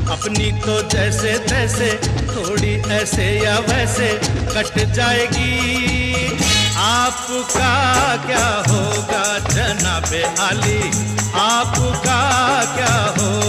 अपनी तो जैसे तैसे थोड़ी ऐसे या वैसे कट जाएगी। आपका क्या होगा जनाबे आली, आपका क्या होगा।